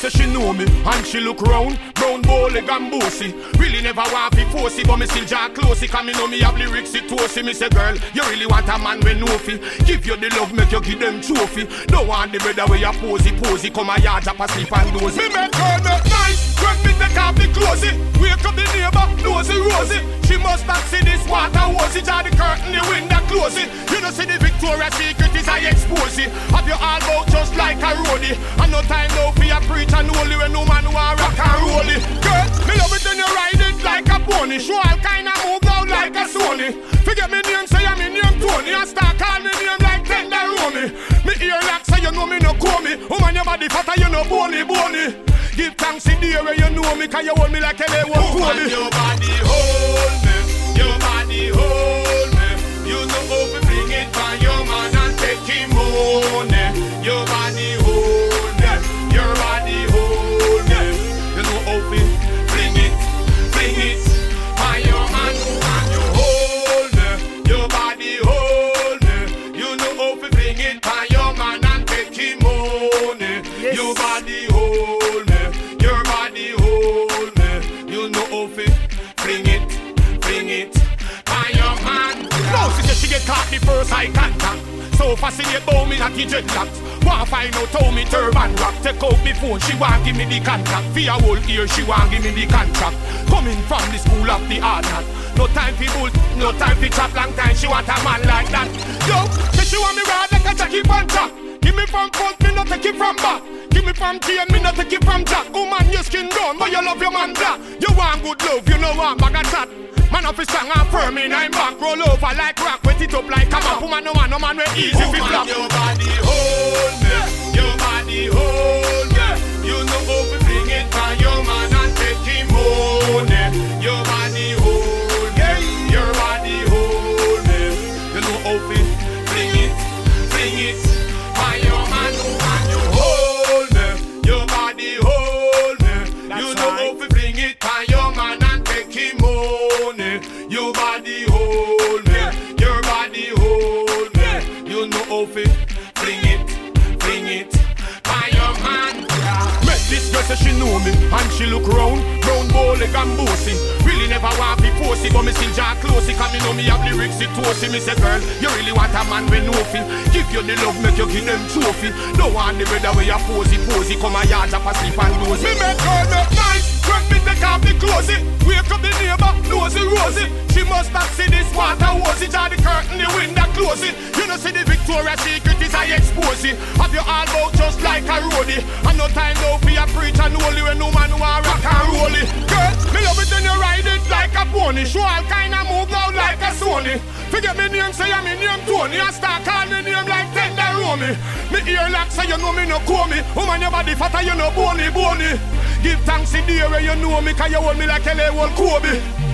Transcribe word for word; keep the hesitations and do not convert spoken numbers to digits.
say she know me, and she look round, brown bowleg and bossy. Really never want to force it, but me still jaw close it. Cause me know me have lyrics it toasty. Me say girl, you really want a man when no fi. Give you the love, make you give them trophy. Don't want the brother where you posy, posy. Come a yard up a sleep and doze. Me make her look nice, when me take off the clothes. Wake up the neighbor, nosy rosy. She must not see this water hose. It the curtain, the window close it. You don't see the Victoria's Secret is I expose it. Have you all out just like a roadie. And no time now for your preach and only when no man who a rock and roll it. Girl, me love it when you ride it like a pony. Show all kind of move out like a Sony. Forget me name, say I'm me name Tony. And start call me name like Tenderoni. Me ear lock say you know me no call me. Woman your body fatter you no bony bony. Give thanks in the area you know me. Cause you hold me like a day won't call me. Your body hold me. Your body hold me. You know how to bring it by your man and take him home. Your body hold me. Your body hold me. You know how to bring it, bring it by your man and you hold me. Your body hold me. You know how to bring it by your man and take him home. Yes. Your body hold me. Your body hold me. You know how to bring it, bring it by your man. No, she said she get caught the first eye contact. So fascinated about me like the dreadlocks. Want find out how me turban rock. Take out me phone, she want give me the contract. For a whole year, she want give me the contract. Coming from the school of the hard hat. No time for bull, no time for chop. Long time she want a man like that. Yo, say she want me ride like a Jackie Panther. Give me from front, me not take it from back. Give me from G and me not take it from Jack. Woman, your skin brown, but you love your man black. You want good love, you know what, bag of chat. Man up is strong and firm in I'm back. Roll over like rock, wet it up like come up. Woman, no man, no man, we easy fi flop. Your body hold me, your body hold me. You know how to bring it by your man and take him home. Your body hold me, your body hold me. You know how to bring it, bring it by your man and you hold me. Your body hold me. You know how to bring it by your man and take him home. Your body hold me, your body hold me. You know how to bring it, bring it by your man. Met this girl say she know me, and she look round, brown bowleg and bossy. Really never want to force it, but me still jaw close it. Cause me know me have lyrics it toasty. Me say girl, you really want a man when no fi. Give you the love, make you give them trophy. Don't want the brother where you posy, posy. Come a yard up a sleep and doze. Me make her look nice, when me take off the clothes. Wake up the neighbor, nosy rosy. She must not see this water hose. It the curtain, the window close it. You know see the Victoria's Secret is I expose it. Have you all out just like a roadie. And no time now for your preach and only when no man who a rock and roll it. Girl, me love it when you ride it like a pony. Show all kind of move out like a Sony. Forget me name, say I'm me name Tony. And start call me name like Tenderoni. Me ear lock say you know me no call me. Woman your body fatter you no bony bony. Give thanks in the area you know me. Cause you hold me like a L A Kobe.